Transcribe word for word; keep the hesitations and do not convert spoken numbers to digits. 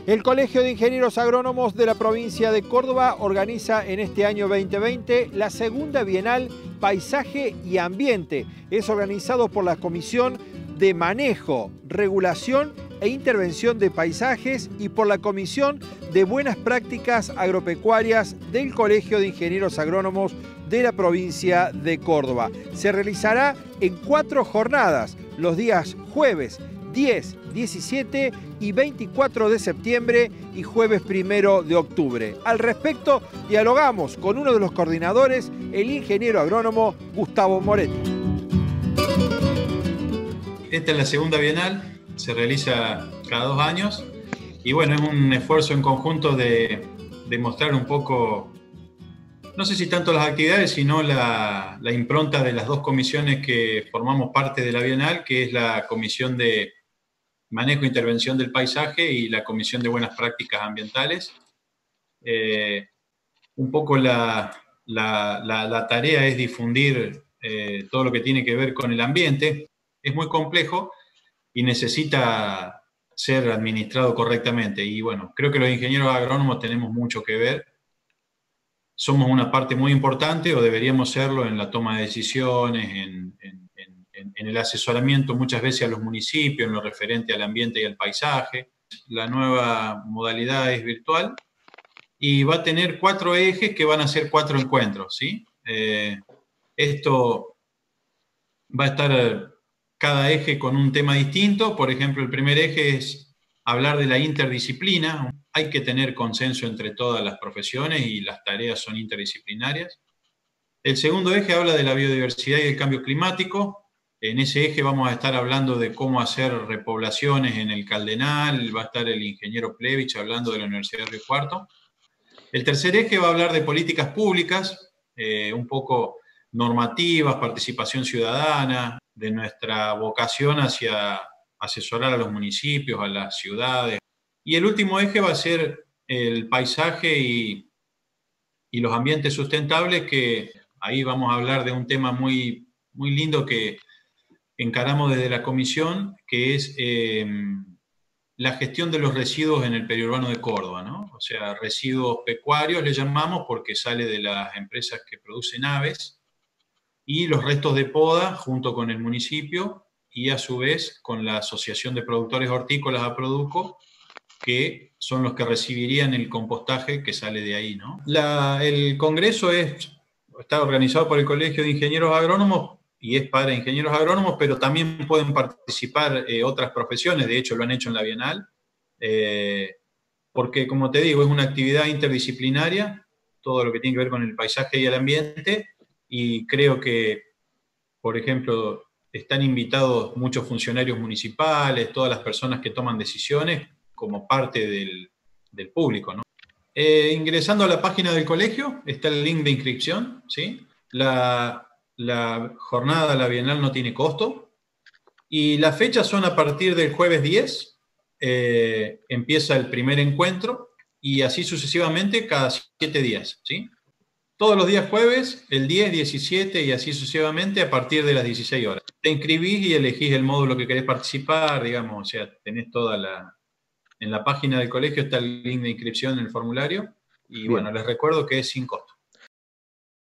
El Colegio de Ingenieros Agrónomos de la provincia de Córdoba organiza en este año veinte veinte la segunda Bienal Paisaje y Ambiente. Es organizado por la Comisión de Manejo, Regulación e Intervención de Paisajes y por la Comisión de Buenas Prácticas Agropecuarias del Colegio de Ingenieros Agrónomos de la provincia de Córdoba. Se realizará en cuatro jornadas, los días jueves diez, diecisiete y veinticuatro de septiembre y jueves primero de octubre. Al respecto, dialogamos con uno de los coordinadores, el ingeniero agrónomo Gustavo Moretti. Esta es la segunda Bienal, se realiza cada dos años y bueno, es un esfuerzo en conjunto de, de mostrar un poco, no sé si tanto las actividades, sino la, la impronta de las dos comisiones que formamos parte de la Bienal, que es la Comisión de Manejo e Intervención del Paisaje y la Comisión de Buenas Prácticas Ambientales. Eh, un poco la, la, la, la tarea es difundir eh, todo lo que tiene que ver con el ambiente. Es muy complejo y necesita ser administrado correctamente. Y bueno, creo que los ingenieros agrónomos tenemos mucho que ver. Somos una parte muy importante, o deberíamos serlo, en la toma de decisiones, en, en, en, en el asesoramiento muchas veces a los municipios, en lo referente al ambiente y al paisaje. La nueva modalidad es virtual y va a tener cuatro ejes que van a ser cuatro encuentros, ¿sí? Eh, esto va a estar cada eje con un tema distinto. Por ejemplo, el primer eje es hablar de la interdisciplina. Hay que tener consenso entre todas las profesiones y las tareas son interdisciplinarias. El segundo eje habla de la biodiversidad y el cambio climático. En ese eje vamos a estar hablando de cómo hacer repoblaciones en el Caldenal. Va a estar el ingeniero Plevich hablando de la Universidad de Río Cuarto. El tercer eje va a hablar de políticas públicas, eh, un poco normativas, participación ciudadana, de nuestra vocación hacia asesorar a los municipios, a las ciudades. Y el último eje va a ser el paisaje y, y los ambientes sustentables, que ahí vamos a hablar de un tema muy, muy lindo que encaramos desde la comisión, que es eh, la gestión de los residuos en el periurbano de Córdoba, ¿no? O sea, residuos pecuarios le llamamos porque sale de las empresas que producen aves, y los restos de poda junto con el municipio y a su vez con la Asociación de Productores Hortícolas APRODUCO, que son los que recibirían el compostaje que sale de ahí, ¿no? La, el congreso es, está organizado por el Colegio de Ingenieros Agrónomos y es para ingenieros agrónomos, pero también pueden participar eh, otras profesiones. De hecho lo han hecho en la Bienal, eh, porque como te digo, es una actividad interdisciplinaria, todo lo que tiene que ver con el paisaje y el ambiente. Y creo que, por ejemplo, están invitados muchos funcionarios municipales, todas las personas que toman decisiones, como parte del, del público, ¿no? Eh, ingresando a la página del colegio, está el link de inscripción, ¿sí? La, la jornada, la Bienal, no tiene costo. Y las fechas son a partir del jueves diez, eh, empieza el primer encuentro, y así sucesivamente cada siete días, ¿sí? Todos los días jueves, el diez, diecisiete y así sucesivamente a partir de las dieciséis horas. Te inscribís y elegís el módulo que querés participar, digamos, o sea, tenés toda la... En la página del colegio está el link de inscripción en el formulario y Bien. Bueno, les recuerdo que es sin costo.